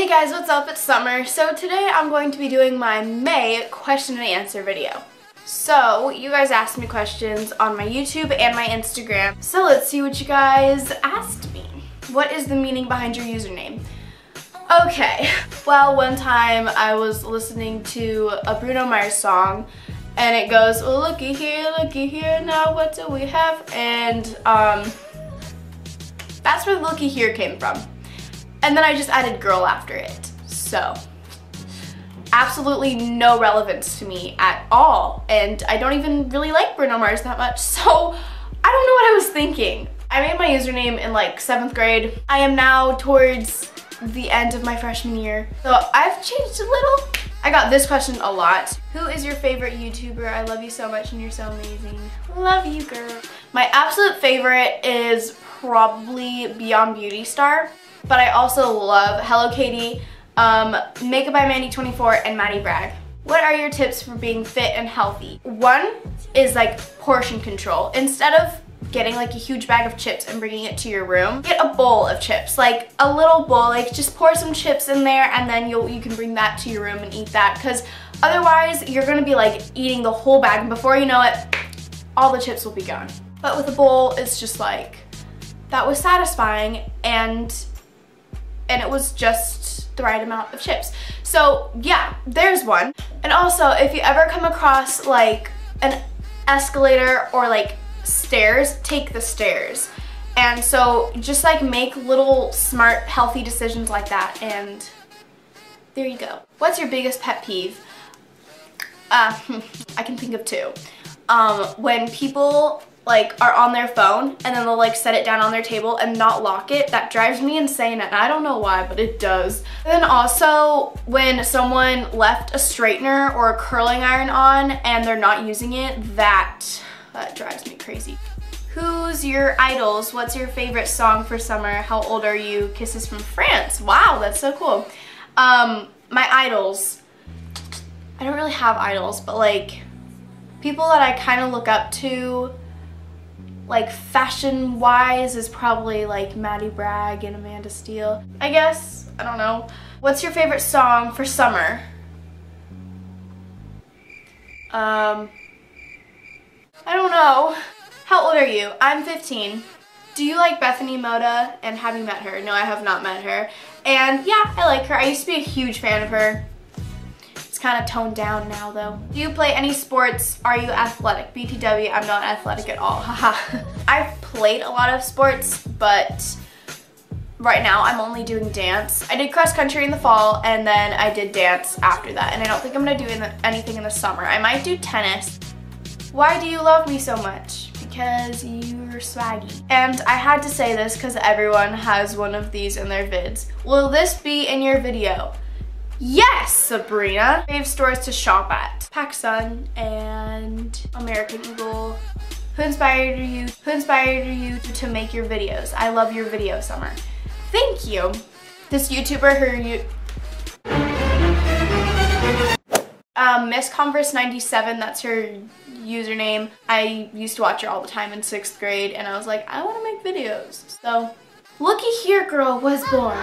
Hey guys, what's up? It's Summer. So today I'm going to be doing my May question and answer video. So you guys asked me questions on my YouTube and my Instagram. So let's see what you guys asked me. What is the meaning behind your username? Okay, well, one time I was listening to a Bruno Mars song and it goes, well, looky here, now what do we have? And that's where looky here came from. And then I just added girl after it. So, absolutely no relevance to me at all. And I don't even really like Bruno Mars that much, so I don't know what I was thinking. I made my username in like 7th grade. I am now towards the end of my freshman year, so I've changed a little. I got this question a lot. Who is your favorite YouTuber? I love you so much and you're so amazing. Love you, girl. My absolute favorite is probably Beyond Beauty Star, but I also love Hello Katie, Makeup by Mandy 24, and Maddie Bragg. What are your tips for being fit and healthy? One is like portion control. Instead of getting like a huge bag of chips and bringing it to your room, get a bowl of chips, like a little bowl, like just pour some chips in there and then you can bring that to your room and eat that, because otherwise you're gonna be like eating the whole bag and before you know it, all the chips will be gone. But with a bowl, it's just like, that was satisfying and it was just the right amount of chips. So yeah, there's one. And also, if you ever come across like an escalator or like stairs, take the stairs. And so just like make little smart healthy decisions like that, and there you go. What's your biggest pet peeve? I can think of two. When people like are on their phone and then they'll like set it down on their table and not lock it, that drives me insane and I don't know why, but it does. And then also when someone left a straightener or a curling iron on and they're not using it, that drives me crazy. Who's your idols? What's your favorite song for summer? How old are you? Kisses from France. Wow, that's so cool. My idols. I don't really have idols, but like people that I kind of look up to, like fashion wise, is probably like Maddie Bragg and Amanda Steele, I guess. I don't know. What's your favorite song for summer? I don't know. How old are you? I'm 15. Do you like Bethany Mota, and have you met her? No, I have not met her. And yeah, I like her. I used to be a huge fan of her. It's kind of toned down now though. Do you play any sports? Are you athletic? BTW, I'm not athletic at all, haha. I've played a lot of sports, but right now I'm only doing dance. I did cross country in the fall and then I did dance after that, and I don't think I'm gonna do anything in the summer. I might do tennis. Why do you love me so much? Because you're swaggy. And I had to say this because everyone has one of these in their vids. Will this be in your video? Yes, Sabrina. Fave stores to shop at. PacSun and American Eagle. Who inspired you to make your videos? I love your video, Summer. Thank you. This YouTuber Miss Converse 97, that's her username. I used to watch her all the time in 6th grade and I was like, I want to make videos. So, looky here girl was born.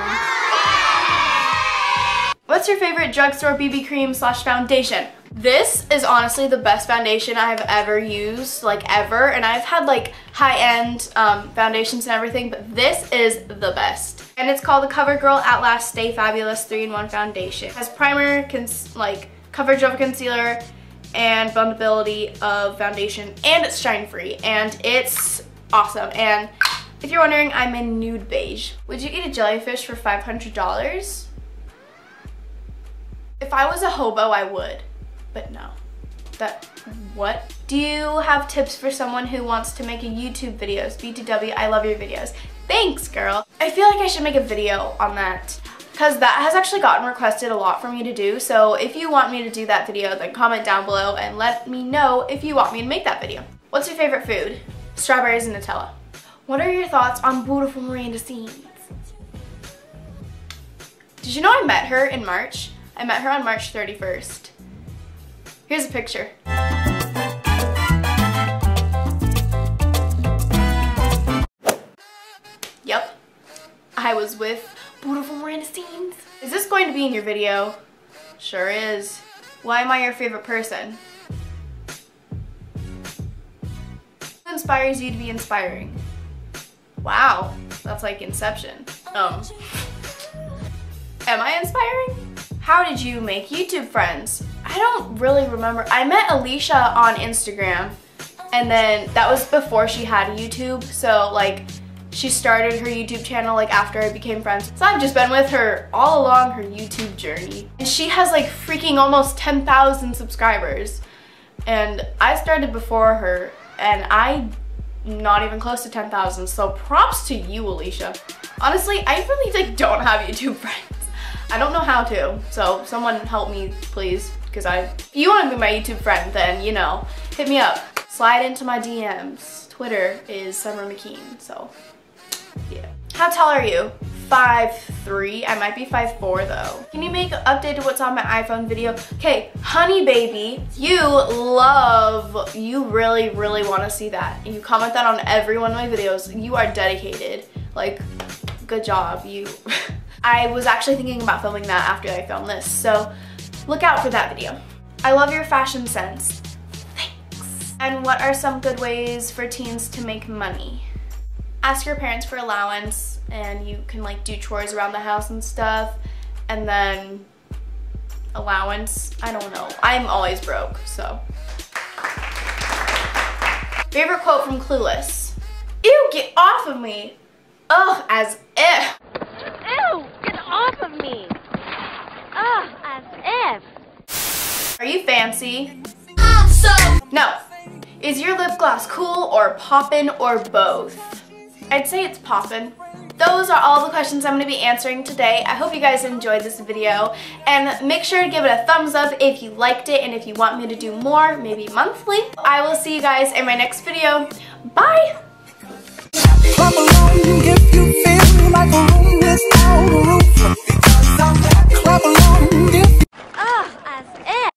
What's your favorite drugstore BB cream / foundation? This is honestly the best foundation I've ever used, like ever, and I've had like high-end foundations and everything, but this is the best. And it's called the CoverGirl Outlast Stay Fabulous 3-in-1 Foundation. It has primer, coverage of a concealer, and blendability of foundation, and it's shine free, and it's awesome. And if you're wondering, I'm in nude beige. Would you eat a jellyfish for $500? If I was a hobo, I would, but no. What? Do you have tips for someone who wants to make a YouTube videos? BTW, I love your videos. Thanks, girl. I feel like I should make a video on that, because that has actually gotten requested a lot for me to do. So if you want me to do that video, then comment down below and let me know if you want me to make that video. What's your favorite food? Strawberries and Nutella. What are your thoughts on beautiful Miranda Scenes? Did you know I met her in March? I met her on March 31st. Here's a picture. Yep. I was with Beautiful Miranda scenes. Is this going to be in your video? Sure is. Why am I your favorite person? Who inspires you to be inspiring? Wow, that's like Inception. Am I inspiring? How did you make YouTube friends? I don't really remember. I met Alicia on Instagram, and then that was before she had a YouTube, so like she started her YouTube channel like after I became friends. So I've just been with her all along her YouTube journey. And she has like freaking almost 10,000 subscribers. And I started before her, and I'm not even close to 10,000, so props to you, Alicia. Honestly, I really like don't have YouTube friends. I don't know how to, so someone help me, please. Because if you want to be my YouTube friend, then, you know, hit me up. Slide into my DMs. Twitter is Summer McKeen, so yeah. How tall are you? 5'3". I might be 5'4" though. Can you make an update to what's on my iPhone video? Okay, honey baby, you really, really want to see that. And you comment that on every one of my videos. You are dedicated. Like, good job. I was actually thinking about filming that after I filmed this, so look out for that video. I love your fashion sense. Thanks. And what are some good ways for teens to make money? Ask your parents for allowance, and you can like do chores around the house and stuff, and then allowance, I don't know. I'm always broke, so. Favorite quote from Clueless? Ew, get off of me. Ugh, as if. Ew, get off of me. Ugh, as if. Are you fancy? Awesome. No. Is your lip gloss cool or poppin' or both? I'd say it's poppin'. Those are all the questions I'm going to be answering today. I hope you guys enjoyed this video, and make sure to give it a thumbs up if you liked it, and if you want me to do more, maybe monthly. I will see you guys in my next video. Bye!